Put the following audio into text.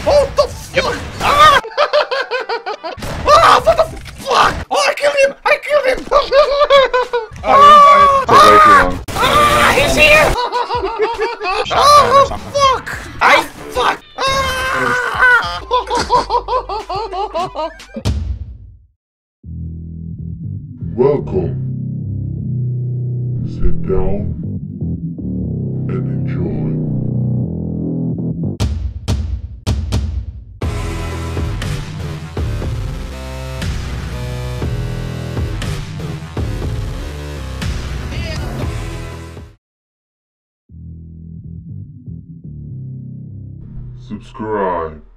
Oh, what the fuck? Ah! Ah, what the fuck? Oh, I killed him! I killed him! Took way too long. Ah, he's here! Shotgun or Oh, something. fuck! I fuck! Ah! Welcome. Sit down and enjoy. Subscribe.